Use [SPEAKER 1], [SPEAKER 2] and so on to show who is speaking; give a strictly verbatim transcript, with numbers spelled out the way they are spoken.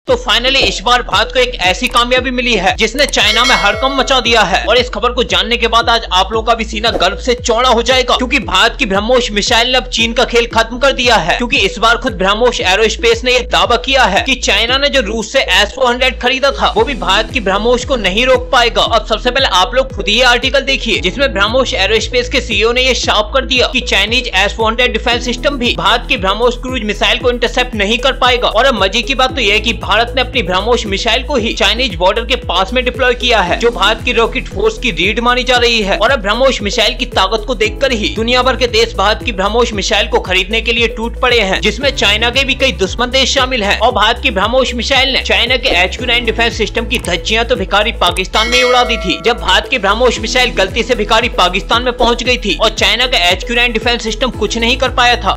[SPEAKER 1] तो फाइनली इस बार भारत को एक ऐसी कामयाबी मिली है जिसने चाइना में हड़कंप मचा दिया है। और इस खबर को जानने के बाद आज आप लोगों का भी सीना गर्व से चौड़ा हो जाएगा, क्योंकि भारत की ब्रह्मोस मिसाइल ने अब चीन का खेल खत्म कर दिया है। क्योंकि इस बार खुद ब्रह्मोस एरोस्पेस ने यह दावा किया है कि चाइना ने जो रूस से एस फोर हंड्रेड खरीदा था वो भी भारत की ब्रह्मोस को नहीं रोक पाएगा। अब सबसे पहले आप लोग खुद ही आर्टिकल देखिए जिसमें ब्रह्मोस एरोस्पेस के सीईओ ने यह साफ कर दिया कि Chinese S four hundred defence system भी भारत की ब्रह्मोस क्रूज मिसाइल को इंटरसेप्ट नहीं कर पाएगा। और अब मजे की बात तो यह है कि भारत ने अपनी ब्रह्मोस मिसाइल को ही चाइनीज बॉर्डर के पास में डिप्लॉय किया है, जो भारत की रॉकेट फोर्स की रीढ़ मानी जा रही है। और अब ब्रह्मोस मिसाइल की ताकत को देखकर ही दुनिया भर के देश भारत की ब्रह्मोस मिसाइल को खरीदने के लिए टूट पड़े हैं, जिसमें चाइना के भी कई दुश्मन देश शामिल हैं। और भारत की ब्रह्मोस मिसाइल ने चाइना के H Q nine defence system की धज्जियां तो भिखारी पाकिस्तान में उड़ा दी थी। जब भारत की ब्रह्मोस मिसाइल गलती से भिखारी पाकिस्तान में पहुंच गई थी और चाइना का H Q nine defence system कुछ नहीं कर पाया था।